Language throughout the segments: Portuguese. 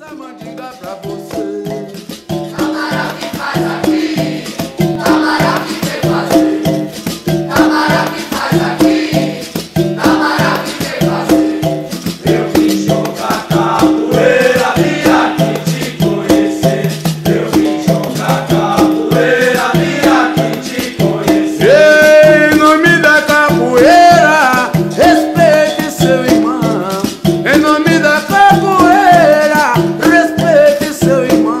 Passa mandinga pra você. Camarão que faz aqui, camarão que vem fazer. Camarão que faz aqui, camarão que vem fazer. Eu vim jogar capoeira, vim aqui te conhecer. Eu vim jogar capoeira, vim aqui te conhecer. Em nome da capoeira, respeite seu irmão. Em nome da capoeira, respeite seu irmão.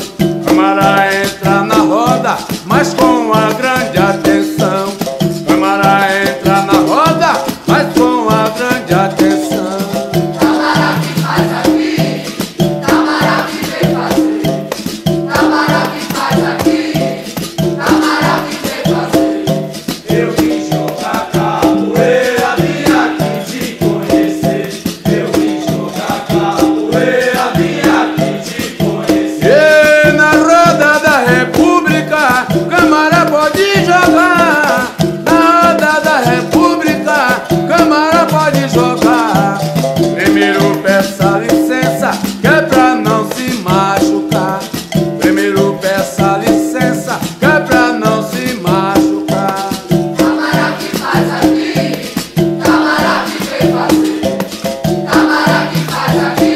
Camará entra na roda, mas com a grande atenção. Camará entra na roda, mas com a grande atenção. Camarão que faz aqui, camarão que vem fazer. Camarão que faz aqui, camarão que vem fazer. Eu vim jogar capoeira, vim aqui te conhecer. Eu vim jogar capoeira, vim aqui te conhecer. E na roda da República, Câmara pode jogar. Na roda da República, Câmara pode jogar. Primeiro peça licença, que é pra não se machucar. Primeiro peça licença, que é pra não se machucar. Camarão que faz aqui, camarão que vem fazer. Camarão que faz aqui,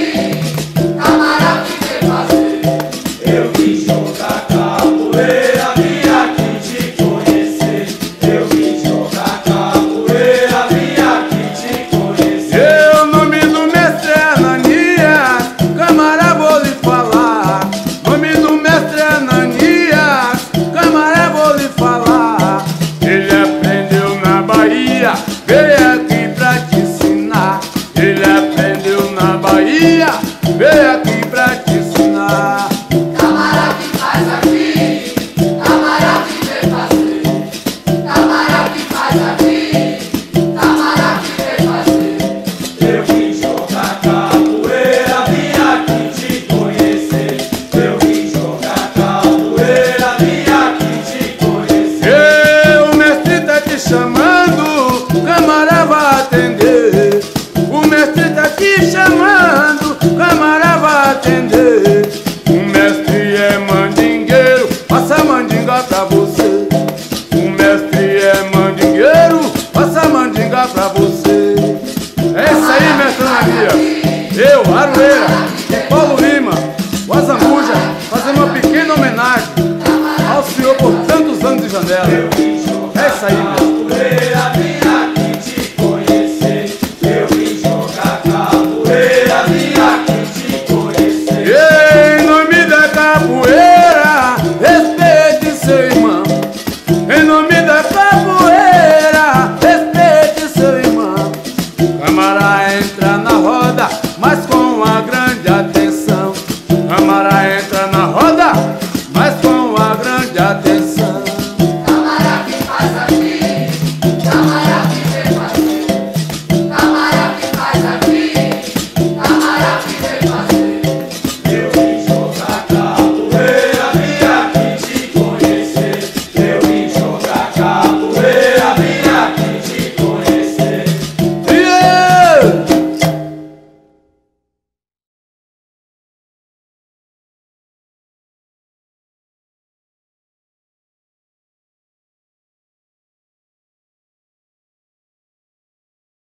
camarão que vem fazer. Eu vim jogar capoeira, vim aqui te conhecer. Eu vim jogar capoeira, vim aqui te conhecer. E o nome do mestre Ananias, Câmara vou lhe falar. Nome do mestre Ananias, Câmara vou lhe falar. Ele aprendeu na Bahia, veio aqui pra te ensinar. Ele aprendeu na Bahia, veio aqui pra te ensinar. Camarão que faz aqui, camarão que vem fazer. Camarão que faz aqui, camarão que vem fazer. Eu vim jogar capoeira, vim aqui te conhecer. Eu vim jogar capoeira, vim aqui te conhecer. E o mestre tá te chamando, Câmara vai atender. O mestre tá te chamando, Câmara vai atender. O mestre é mandingueiro, passa mandinga pra você. O mestre é mandingueiro, passa mandinga pra você. É isso aí, mestre Ananias. Eu, Aroeira e Paulo Lima, o Azambuja, fazendo uma pequena homenagem ao senhor por tantos anos de janela. Eu vim jogar É isso aí, mestre. capoeira, vim aqui te conhecer. Eu vim jogar capoeira, vim aqui te conhecer. Em nome da capoeira, respeite seu irmão. Em nome da capoeira, respeite seu irmão. Câmara entra na roda, mas